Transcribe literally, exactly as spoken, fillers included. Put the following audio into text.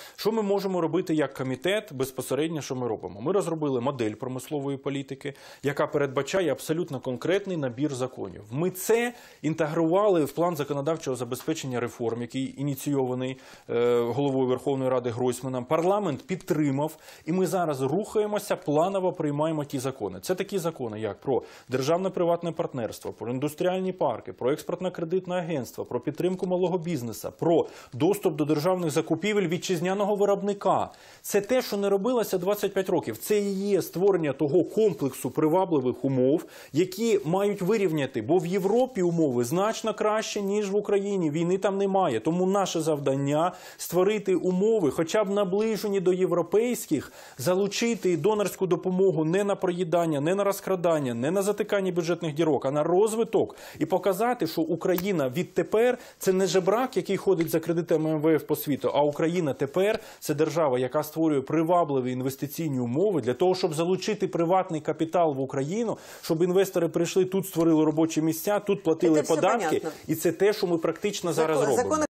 Що ми можемо робити як комітет безпосередньо, що ми робимо? Ми розробили модель промислової політики, яка передбачає абсолютно конкретний набір законів. Ми це інтегрували в план законодавчого забезпечення реформ, який ініційований е, головою Верховної Ради Гройсманом. Парламент підтримав, і ми зараз рухаємося, планово приймаємо ті закони. Це такі закони, як про державно-приватне партнерство, про індустріальні парки, про експортно-кредитне агентство, про підтримку малого бізнесу, про доступ до державних закупівель вітчизняного виробника. Це те, що не робилося двадцять п'ять років. Це і є створення того комплексу привабливих умов, які мають вирівняти, бо в Європі умови значно краще, ніж в Україні. Війни там немає. Тому наше завдання – створити умови, хоча б наближені до європейських, залучити донорську допомогу не на проїдання, не на розкрадання, не на затикання бюджетних дірок, а на розвиток. І показати, що Україна відтепер – це не жебрак, який ходить за кредитами Ем Ве Еф по світу, а Україна тепер – це держава, яка створює привабливі інвестиційні умови для того, щоб залучити приватний капітал в Україну, щоб інвестори прийшли, тут створили робочі місця, тут платили податки. І це те, що ми практично зараз робимо.